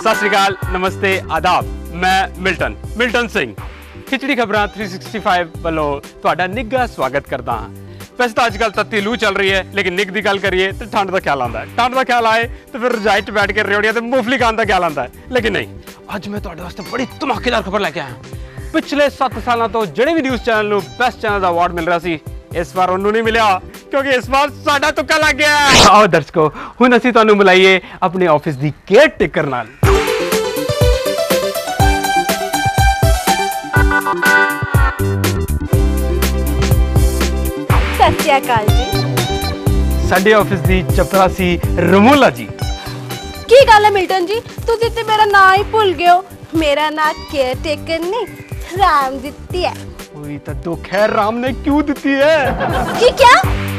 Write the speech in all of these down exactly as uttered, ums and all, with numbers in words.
सत श्री अकाल, नमस्ते, आदाब। मैं मिल्टन मिल्टन सिंह खिचड़ी खबरां तीन सौ पैंसठ वालों तुहाडा निੱਘਾ स्वागत करदा हां। वैसे तो अजकल तत्ती लू चल रही है, लेकिन निग की गल करिए तो ठंड का ख्याल आता है। ठंड का ख्याल आए तो फिर रजाई च बैठ के रेवड़ियां ते मूंगफली खाने का ख्याल आता है। लेकिन नहीं, अज मैं तुहाडे वास्ते बड़ी धमाकेदार खबर लैके आया। पिछले सत्त सालों तो जिहड़े भी न्यूज़ चैनल नूं बेस्ट चैनल का अवार्ड मिल रहा सी, इस बार उन्होंने नहीं मिला, क्योंकि इस बार साडा तुक्का लग गया। आओ दर्शकों, हुण असीं तुहानूं मिलाईए अपने ऑफिस दी केयर टेकर नाल। सत श्री अकाल जी। साडे ऑफिस दी चपरासी रमोला जी। की गल है मिल्टन जी, तुसीं ते मेरा नाम ही भुल गए हो। मेरा नाम केयर टेकर नहीं, राम दित्ती है। कोई तो दुख है, राम ने क्यों दित्ती है? की क्या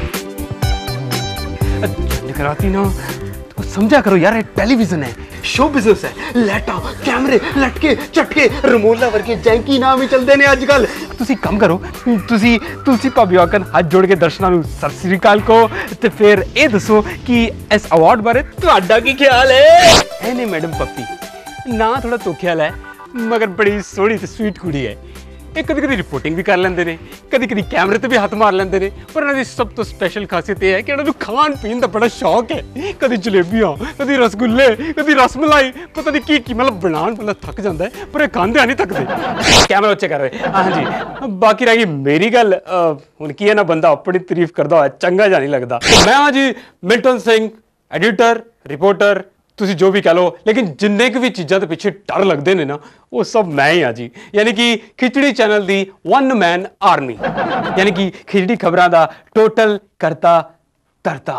कराती ना तो समझा करो यार, ये टेलीविजन है, शो बिजनेस है, लाइटा कैमरे लटके चटके रमोला वर्गे जैंकी नाम ही चलते ने आजकल। तुसी कम करो, तुसी तुलसी भाभी आकन हाथ जोड़ के दर्शकों नूं सत श्री अकाल को ते फिर ये दसो कि इस अवार्ड बारे तुहाडा की ख्याल है? ए नहीं मैडम पप्पी ना, थोड़ा तो ख्याल है, मगर बड़ी सोहनी ते स्वीट कुड़ी है। ये कभी कभी रिपोर्टिंग भी कर लेंदे ने, कभी कभी कैमरे ते भी हाथ मार लेंदे ने। पर इन्हां दी सब तो स्पैशल खासियत यह है कि इन्हां नूं खाण पीण दा बड़ा शौक है। कभी जलेबियां, कभी रसगुल्ले, कभी रसमलाई, पता नहीं की की मतलब बनाण वाला थक जाता है, पर ये खांदे नहीं थकदे। कैमरा उच्चे कर रहे। हाँ जी, बाकी रह गई मेरी गल। हुण की है ना, बंदा अपनी तारीफ करदा होया चंगा जा नहीं लगदा। मैं हाँ जी मिल्टन सिंह, एडिटर रिपोर्टर, तुसी जो भी कह लो, लेकिन जिन्ने भी चीज़ों के पिछे डर लगते हैं ना, वो सब मैं ही हाँ जी। यानी कि खिचड़ी चैनल दी वन मैन आर्मी, यानी कि खिचड़ी खबरां दा टोटल करता तरता।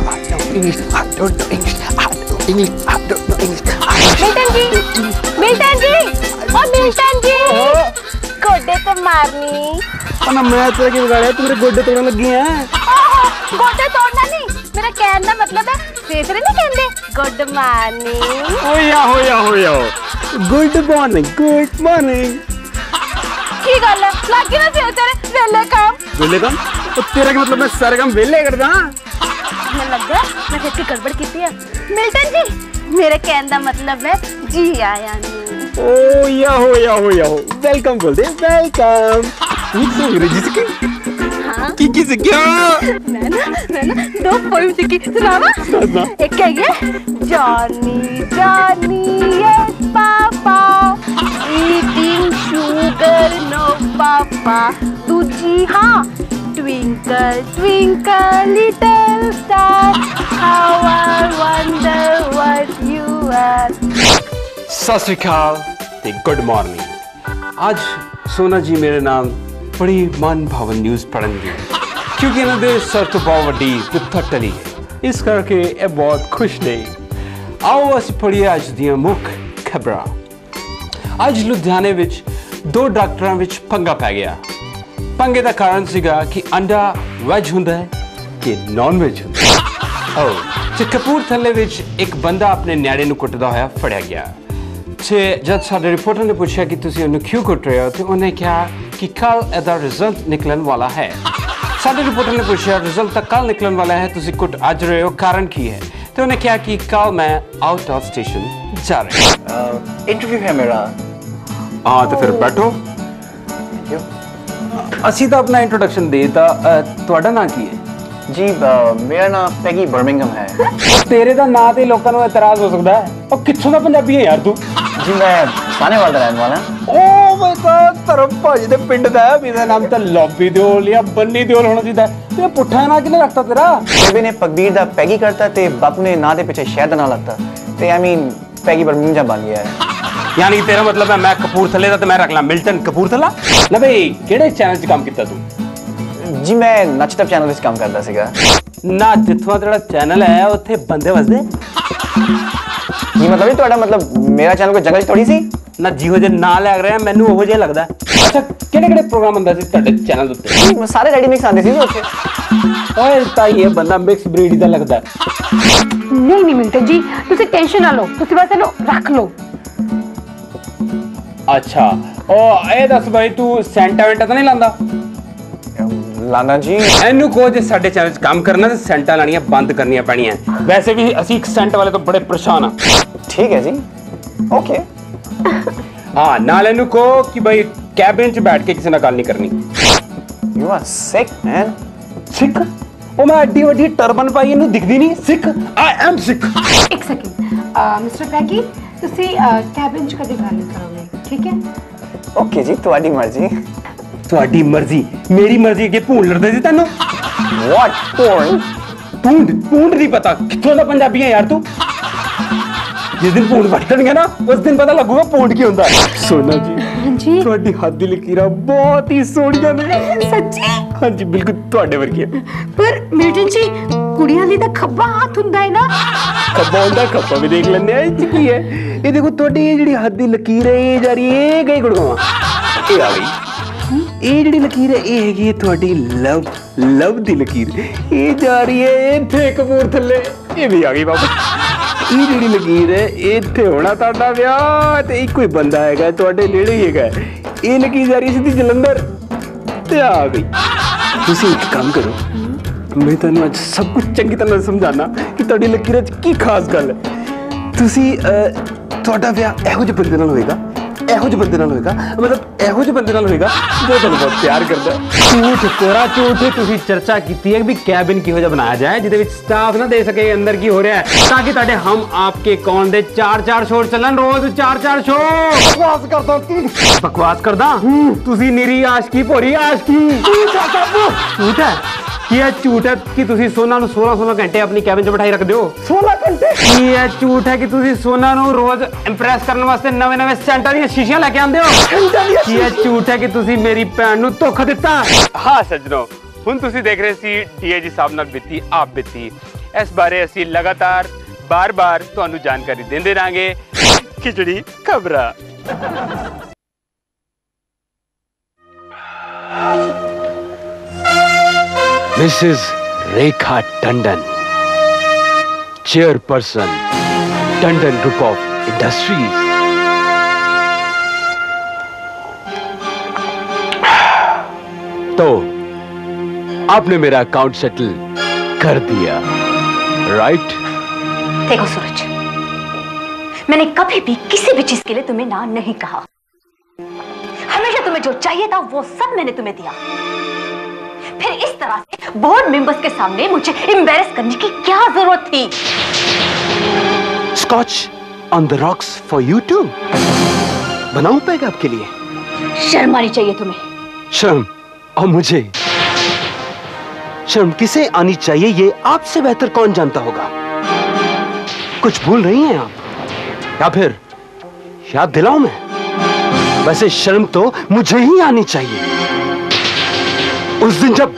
मिल्टन जी, मिल्टन जी, ओ मिल्टन जी, गोडे तो मारनी। ना मैं तेरे की बिगाड़िया, तू मेरे गोडे तोड़ने लगी है। गोडे तोड़ना नहीं, मेरा कहने का मतलब है फेफड़े नहीं कहते, गुड मॉर्निंग। होया होया होया गुड मॉर्निंग, गुड मॉर्निंग। की गल है, लग ना से तेरे वेले काम वेले काम? तो तेरा क्या मतलब मैं सारे काम वेले करदा? मैं लग गया मैं फिर की गड़बड़ की है। मिल्टन जी, मेरे कहने का मतलब है जी आया नहीं। ओ या हो या हो या हो, वेलकम बोल दे, वेलकम। तू अंग्रेजी सीखी? हाँ की की सीखी? मैं ना मैं ना दो पोएम सीखी, सुनावा? एक क्या है, Johnny Johnny yes papa eating sugar no papa. दूजी हाँ, twinkle twinkle little star how I wonder what you are. सत श्री अकाल ते गुड मॉर्निंग। आज सोना जी मेरे नाम बड़ी मन भावन न्यूज़ पढ़नगे, क्योंकि इन्होंने सर तो बहुत वड्डी विपत टली है, इस करके ये बहुत खुश ने। आओ असीं पढ़िए अज दियां मुख खबरां। अज लुधियाने विच दो डॉक्टरां विच पंगा पै गया। पंगे का कारण सीगा कि अंडा वैज हुंदा है कि नॉन वैज हुंदा है। ओ ते कपूरथले विच एक बंदा अपने न्याणे नूं कुੱਟਦਾ होया फड़िया गया। ते जब साडे रिपोर्टर ने पूछा कि तुसीं उन्हें क्यों कुੱਟ रहे हो, तो उन्हें कहा कि कल इसका रिजल्ट निकलने वाला है। साडे रिपोर्टर ने पूछा रिजल्ट तक कल निकलने वाला है, तुसीं कुੱਟ अज रहे हो, कारण की है? तो उन्हें कहा कि कल मैं आउट ऑफ स्टेशन जा रहा हूँ, इंटरव्यू है मेरा। हाँ तो फिर बैठो। असी तो अपना इंट्रोडक्शन दे ता, तुहाडा नाम की है? जी मेरा नाम पैगी बर्मिंघम है। तेरे दा नाम ते लोकां नूं इतराज हो सकता है, और कित्थों दा पंजाबी है यार तू? जी मैं सानेवाल दा रहने वाला। ओ मैं तो धर्म भाजी दे पिंड दा है, मेरा नाम तो लॉबी दियोल या बन्नी दियोल होना चाहिए। ते पुट्ठा ना किने रखता तेरा? बेबी ने पगदीर दा पैगी करता ते बापू ने ना दे पीछे शहर दा ना लगता, ते आई मीन पैगी बर्मिंघम बन गया है। यानी कि तेरा मतलब है मैं कपूरथले दा ते मैं रख ला मिल्टन कपूरथला। ना भाई केड़े चैनल च काम कीता तू? जी मैं नचटप चैनल विच काम करदा सीगा। ना जिथों तेरा चैनल है उत्थे बंदे वसदे? जी मतलब ही तुहाडा मतलब मेरा चैनल कोई जंगल च थोड़ी सी ना, जिहो जे ना लग रहा है मैनू ओहो जे लगदा। अच्छा केड़े केड़े प्रोग्राम हुंदा सी तुहाडे चैनल उत्ते? सारे रेडी मिक्स आंदे सी जी उत्थे। ओए ताई ये बंदा मिक्स ब्रीड दा लगदा। नहीं नहीं मिल्टन जी, तुसी टेंशन ना लो, तुसी बस इनो रख लो। अच्छा ओ ए दस भाई तू सेंटा वेंटा तो नहीं लांदा? लाना जी एनू को जे साडे चैनल च काम करना ते सेंटा लानियां बंद करनियां पैणियां। वैसे भी असी एक सेंट वाले तो बड़े परेशान हां। ठीक है जी, ओके। हाँ नाल इनू कहो कि भाई कैबिन च बैठ के किसी नाल गल नहीं करनी। You are sick man. Sick? ओ मैं एडी वड्डी टर्बन पाई इनू दिखदी नहीं? सिक? I am sick. एक सेकंड मिस्टर पैकी, ਤੁਸੀਂ ਕੈਬਿਨ ਚ ਕਦੇ ਗੱਲ ਨਹੀਂ ਕਰੋਗੇ, ਠੀਕ ਹੈ? ओके जी, ਤੁਹਾਡੀ ਮਰਜ਼ੀ। ਤੁਹਾਡੀ ਮਰਜ਼ੀ? ਮੇਰੀ ਮਰਜ਼ੀ ਅੱਗੇ ਭੂੰਡ ਲੜਦੇ ਸੀ ਤੈਨੂੰ? What porn? ਭੂੰਡ ਭੂੰਡ ਨਹੀਂ ਪਤਾ ਕਿੱਥੋਂ ਦਾ ਪੰਜਾਬੀ ਹੈ ਯਾਰ ਤੂੰ? ਜਿਸ ਦਿਨ ਭੂੰਡ ਵੜਨਗੇ ਨਾ ਉਸ ਦਿਨ ਪਤਾ ਲੱਗੂਗਾ ਭੂੰਡ ਕੀ ਹੁੰਦਾ। ਸੋਨਾ ਜੀ ਹਾਂਜੀ ਤੁਹਾਡੀ ਹੱਥ ਦੀ ਲਕੀਰਾਂ ਬਹੁਤ ਹੀ ਸੋਹਣੀਆਂ ਨੇ। ਸੱਚੀ? ਹਾਂਜੀ ਬਿਲਕੁਲ ਤੁਹਾਡੇ ਵਰਗੀਆਂ। ਪਰ ਮਿਲਟਨ ਜੀ ਕੁੜੀਆਂ ਲਈ ਤਾਂ ਖੱਬਾ ਹੱਥ ਹੁੰਦਾ ਹੈ ਨਾ। ਖੱਬਾ ਹੁੰਦਾ ਖੱਬਾ ਵੀ ਦੇਖ ਲੈਂਦੇ ਆ। ਇਹ 'ਚ ਕੀ ਹੈ? ਇਹ ਦੇਖੋ ਤੁਹਾਡੀ ਇਹ ਜਿਹੜੀ ਹੱਥ ਦੀ ਲਕੀਰ ਹੈ ਇਹ ਜਾ ਰਹੀ ਹੈ, ਇਹ ਗਈ ਗੁੜਗਾਵਾਂ, ਇਹ ਆ ਗਈ। ਇਹ ਜਿਹੜੀ ਲਕੀਰ ਹੈ ਇਹ ਹੈਗੀ ਹੈ ਤੁਹਾਡੀ ਲਵ ਲਵ ਦੀ ਲਕੀਰ, ਇਹ ਜਾ ਰਹੀ ਹੈ ਇੱਥੇ ਕਪੂਰਥਲੇ, ਇਹ ਵੀ ਆ ਗਈ ਵਾਪਸ। ਇਹ ਜਿਹੜੀ ਲਕੀਰ ਹੈ ਇੱਥੇ ਹੋਣਾ ਤੁਹਾਡਾ ਵਿਆਹ ਤੇ ਇੱਕੋ ਹੀ ਬੰਦਾ ਹੈਗਾ ਤੁਹਾਡੇ ਨੇੜੇ ਹੀ ਹੈਗਾ। ਇਹ ਲਕੀਰ ਜਾ ਰਹੀ ਸਿੱਧੀ ਜਲੰਧਰ ਤੇ ਆ ਗਈ। ਤੁਸੀਂ ਇੱਕ ਕੰਮ ਕਰੋ, ਮੈਂ ਤੁਹਾਨੂੰ ਅੱਜ ਸਭ ਕੁਝ ਚੰਗੀ ਤਰ੍ਹਾਂ ਸਮਝਾਣਾ ਕਿ ਤੁਹਾਡੀ ਲਕੀਰਾਂ 'ਚ ਕੀ ਖਾਸ ਗੱਲ ਹੈ। ਤੁਸੀਂ ਤੁਹਾਡਾ ਵਿਆਹ ਇਹੋ ਜਿਹੇ ਬੰਦੇ ਨਾਲ ਹੋਏਗਾ, ਇਹੋ ਜਿਹੇ ਬੰਦੇ ਨਾਲ ਹੋਏਗਾ, ਮਤਲਬ ਇਹੋ ਜਿਹੇ ਬੰਦੇ ਨਾਲ ਹੋਏਗਾ ਜੋ ਤੁਹਾਨੂੰ ਬਹੁਤ ਪਿਆਰ ਕਰਦਾ। ਝੂਠ ਕੋਰਾ ਝੂਠ। ਤੁਸੀਂ ਚਰਚਾ ਕੀਤੀ ਹੈ ਵੀ ਕੈਬਿਨ ਕਿਹੋ ਜਿਹਾ ਬਣਾਇਆ ਜਾਏ ਜਿਹਦੇ ਵਿੱਚ ਸਟਾਫ ਨਾ ਦੇ ਸਕੇ ਅੰਦਰ ਕੀ ਹੋ ਰਿਹਾ ਹੈ, ਤਾਂ ਕਿ ਤੁਹਾਡੇ ਹਮ ਆਪਕੇ ਕੌਣ ਦੇ ਚਾਰ ਚਾਰ ਸ਼ੋਰ ਚੱਲਣ, ਰੋਜ਼ ਚਾਰ ਚਾਰ ਸ਼ੋਰ। ਬਕਵਾਸ ਕਰਦਾ ਤੂੰ? ਬਕਵਾਸ ਕਰਦਾ? ਤੁਸੀਂ ਨਿਰੀ ਆਸ਼ਕੀ ਭੋਰੀ ਆਸ਼ਕੀ। ਝੂਠ ਹੈ ਕੀ ਇਹ ਝੂਠ ਹੈ ਕਿ ਤੁਸੀਂ ਸੋਨਾ ਨੂੰ सोलह सोलह ਘੰਟੇ ਆਪਣੀ ਕੈਬਿਨ 'ਚ ਬਿਠਾਈ ਰੱਖਦੇ ਹੋ? सोलह ਘੰਟੇ? ਕੀ ਇਹ ਝੂਠ ਹੈ ਕਿ ਤੁਸੀਂ ਸੋਨਾ ਨੂੰ ਰੋਜ਼ ਇੰਪ੍ਰੈਸ ਕਰਨ ਵਾਸਤੇ ਨਵੇਂ ਨਵੇਂ ਸੈਂਟਾਂ ਦੀਆਂ ਸ਼ੀਸ਼ੀਆਂ ਲੈ ਕੇ ਆਉਂਦੇ ਹੋ? ਕੀ ਇਹ ਝੂਠ ਹੈ ਕਿ ਤੁਸੀਂ ਮੇਰੀ ਭੈਣ ਨੂੰ ਧੋਖਾ ਦਿੱਤਾ? ਹਾਂ ਸੱਜਣੋ, ਹੁਣ ਤੁਸੀਂ ਦੇਖ ਰਹੇ ਸੀ ਡੀਏਜੀ ਸਾਹਿਬ ਨਾਲ ਬੀਤੀ ਆਪ ਬੀਤੀ। ਇਸ ਬਾਰੇ ਅਸੀਂ ਲਗਾਤਾਰ ਬਾਰ-ਬਾਰ ਤੁਹਾਨੂੰ ਜਾਣਕਾਰੀ ਦਿੰਦੇ ਰਹਾਂਗੇ। ਖਿਚੜੀ ਖਬਰਾਂ। Missus Rekha Tandon, Chairperson, Tandon Group of Industries. तो आपने मेरा अकाउंट सेटल कर दिया, राइट? देखो सूरज, मैंने कभी भी किसी भी चीज के लिए तुम्हें ना नहीं कहा। हमेशा तुम्हें जो चाहिए था वो सब मैंने तुम्हें दिया। फिर इस तरह से बोर्ड मेंबर्स के सामने मुझे एम्बैरेस करने की क्या जरूरत थी? Scotch on the rocks for you too. बनाऊं पैग आपके लिए? शर्म आनी चाहिए तुम्हें। शर्म? और मुझे शर्म किसे आनी चाहिए ये आपसे बेहतर कौन जानता होगा। कुछ भूल रही हैं आप या फिर याद दिलाऊं मैं? वैसे शर्म तो मुझे ही आनी चाहिए। उस दिन जब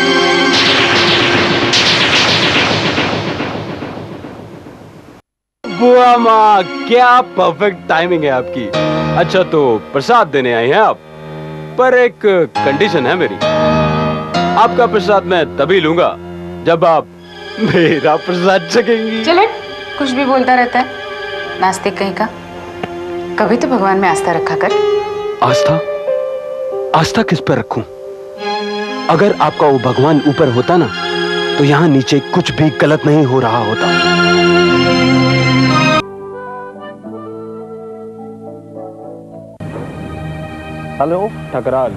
बुआ माँ, क्या परफेक्ट टाइमिंग है आपकी। अच्छा तो प्रसाद देने आए हैं आप, पर एक कंडीशन है मेरी। आपका प्रसाद मैं तभी लूंगा जब आप मेरा प्रसाद चखेंगी। चले, कुछ भी बोलता रहता है, नास्तिक कहीं का। कभी तो भगवान में आस्था रखा कर। आस्था? आस्था किस पर रखूं? अगर आपका वो भगवान ऊपर होता ना तो यहाँ नीचे कुछ भी गलत नहीं हो रहा होता। हेलो ठकराल।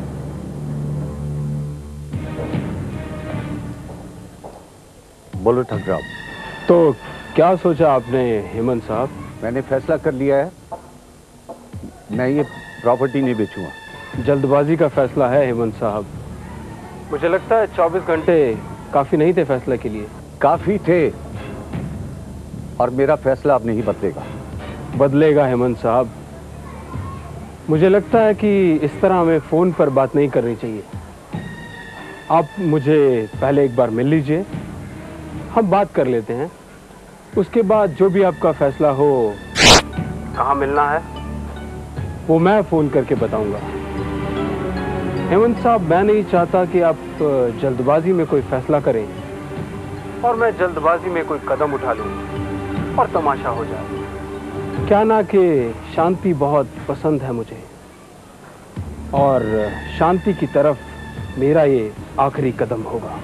बोलो ठकराल। तो क्या सोचा आपने हेमंत साहब? मैंने फैसला कर लिया है, मैं ये प्रॉपर्टी नहीं बेचूंगा। जल्दबाजी का फैसला है हेमंत साहब। मुझे लगता है चौबीस घंटे काफी नहीं थे फैसले के लिए। काफी थे, और मेरा फैसला अब नहीं बदलेगा। बदलेगा हेमंत साहब। मुझे लगता है कि इस तरह हमें फोन पर बात नहीं करनी चाहिए। आप मुझे पहले एक बार मिल लीजिए, हम बात कर लेते हैं। उसके बाद जो भी आपका फैसला हो, कहाँ मिलना है वो मैं फोन करके बताऊंगा। हेमंत साहब, मैं नहीं चाहता कि आप जल्दबाजी में कोई फैसला करें और मैं जल्दबाजी में कोई कदम उठा लूं और तमाशा हो जाए। क्या ना कि शांति बहुत पसंद है मुझे, और शांति की तरफ मेरा ये आखिरी कदम होगा।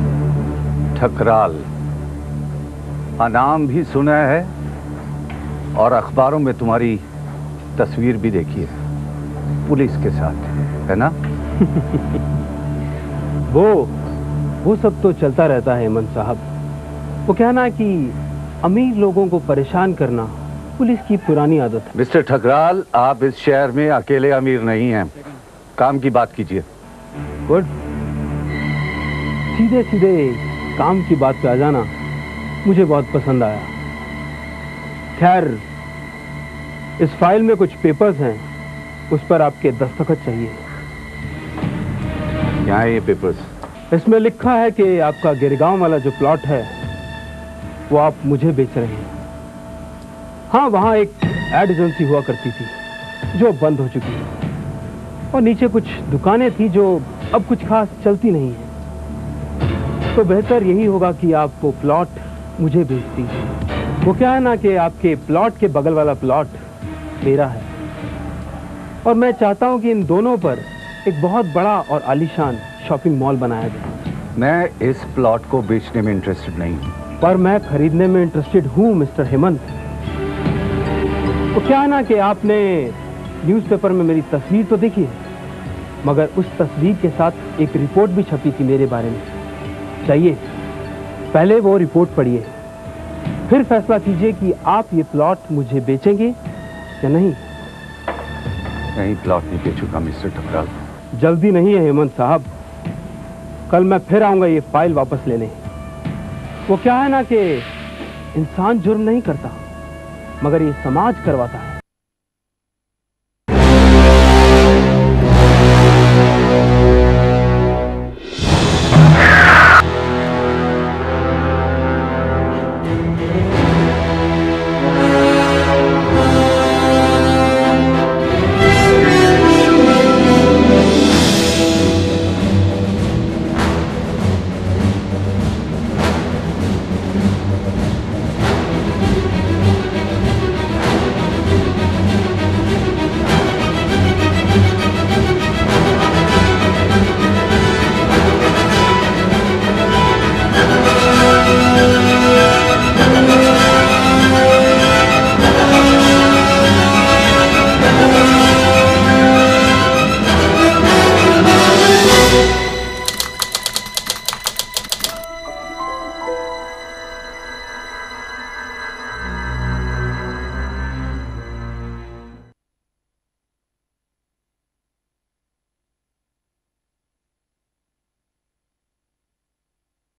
ठकराल, अनाम भी सुना है और अखबारों में तुम्हारी तस्वीर भी देखी है पुलिस के साथ, है ना? वो वो सब तो चलता रहता है हेमंत साहब। वो कहना कि अमीर लोगों को परेशान करना पुलिस की पुरानी आदत है। मिस्टर ठकराल, आप इस शहर में अकेले अमीर नहीं हैं। काम की बात कीजिए। गुड। सीधे सीधे काम की बात पे आ जाना मुझे बहुत पसंद आया। खैर, इस फाइल में कुछ पेपर्स हैं, उस पर आपके दस्तखत चाहिए। क्या है ये पेपर्स? इसमें लिखा है कि आपका गिरगांव वाला जो प्लॉट है वो आप मुझे बेच रहे हैं। हाँ, वहाँ एक एड एजेंसी हुआ करती थी जो बंद हो चुकी है, और नीचे कुछ दुकानें थी जो अब कुछ खास चलती नहीं है। तो बेहतर यही होगा कि आप वो प्लॉट मुझे बेच दीजिए। वो क्या है ना कि आपके प्लॉट के बगल वाला प्लॉट मेरा है, और मैं चाहता हूँ कि इन दोनों पर एक बहुत बड़ा और आलीशान शॉपिंग मॉल बनाया जाए। मैं इस प्लॉट को बेचने में इंटरेस्टेड नहीं हूँ। पर मैं खरीदने में इंटरेस्टेड हूँ मिस्टर हेमंत। तो क्या है ना कि आपने न्यूज़पेपर में मेरी तस्वीर तो देखी है, मगर उस तस्वीर के साथ एक रिपोर्ट भी छपी थी मेरे बारे में। चाहिए पहले वो रिपोर्ट पढ़िए, फिर फैसला कीजिए कि आप ये प्लॉट मुझे बेचेंगे या नहीं। नहीं, प्लॉट नहीं बेचूंगा मिस्टर ठकराल। जल्दी नहीं है हेमंत साहब, कल मैं फिर आऊंगा ये फाइल वापस लेने। वो क्या है ना कि इंसान जुर्म नहीं करता, मगर ये समाज करवाता है।